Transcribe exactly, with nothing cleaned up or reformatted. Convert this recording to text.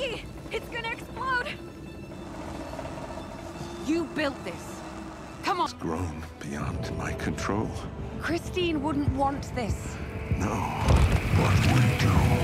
Maggie! It's gonna explode! You built this. Come on. It's grown beyond my control. Christine wouldn't want this. No. What we do